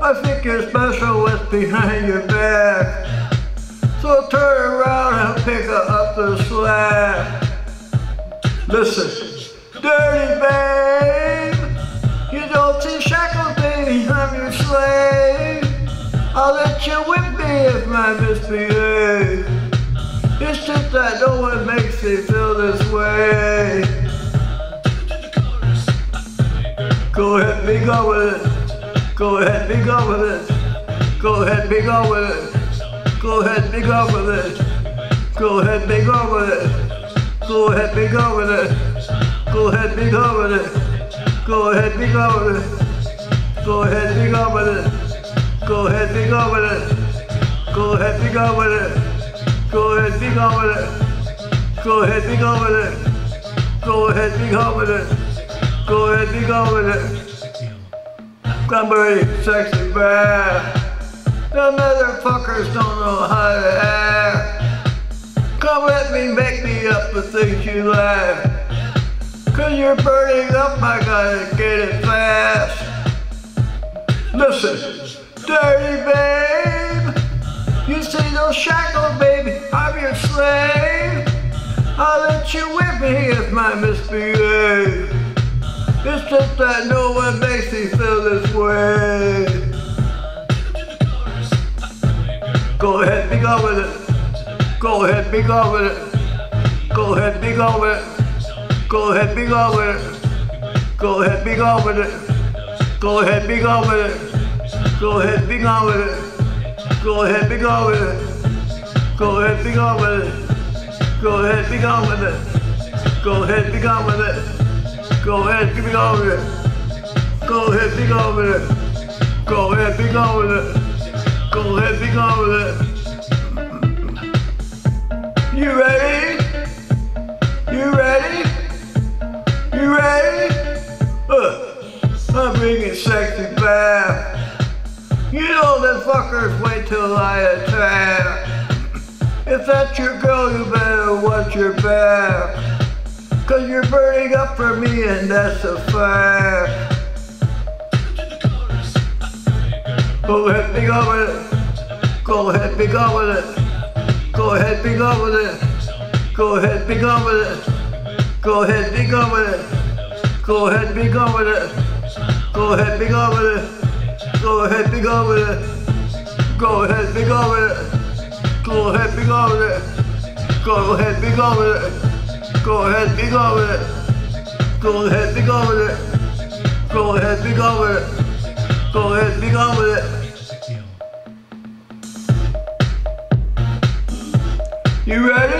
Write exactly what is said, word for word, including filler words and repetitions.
I think you're special what's behind your back. So turn around and pick up the slack. Listen, dirty babe, you don't see shackles, baby, I'm your slave. I'll let you whip me if I misbehave. It's just that no one makes me feel this way. Go ahead, be gone with it. Go ahead, be gone with it. Go ahead, be gone with it. Go ahead, be gone with it. Go ahead, be gone with it. Go ahead, be gone with it. Go ahead, be gone with it. Go ahead, be gone with it. Go ahead, be gone with it. Go ahead, be gone with it. Go ahead, be gone with it. Go ahead, be gone with it. Go ahead, be gone with it. Go ahead, be gone with it. Go ahead, be gone with it. Somebody sexy bad. The motherfuckers don't know how to act. Come let me make me up the things you lack. Cause you're burning up, I gotta get it fast. Listen, dirty babe, you see those shackles, baby, I'm your slave. I'll let you whip me if I misbehave. It's just that no one makes me feel this way. Go ahead, be gone with it. Go ahead, be gone with it. Go ahead, be gone with it. Go ahead, be gone with it. Go ahead, be gone with it. Go ahead, be gone with it. Go ahead, be gone with it. Go ahead, be gone with it. Go ahead, be gone with it. Go ahead, be gone with it. Go ahead, be gone with it. Go ahead, be gone with it. Go ahead, be gone with it. Go ahead, be gone with it. Go ahead, be gone with it. You ready? You ready? You ready? Uh, I'm bringing sexy back. You know that fuckers wait till I attack. If that's your girl, you better watch your back. Cause you're burning up for me and that's a fact. Go ahead, be gone with it. Go ahead, be gone with it. Go ahead, be gone with it. Go ahead, be gone with it. Go ahead, be gone with it. Go ahead, be gone with it. Go ahead, be gone with it. Go ahead, be gone with it. Go ahead, be gone with it. Go ahead, be gone with it. Go ahead, be gone with it. Go ahead, be gone with it. Go ahead, be gone with it. Go ahead, be gone with it. Go ahead, be gone with it. You ready?